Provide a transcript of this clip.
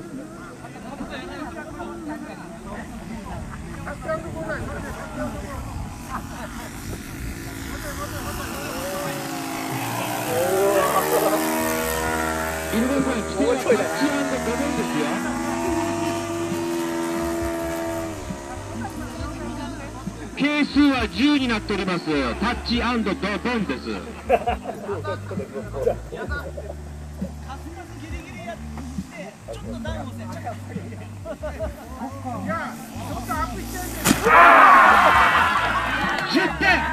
井上さん、規定はタッチ&5分ですよ。係数は10になっております。タッチ&ドボンです。10点。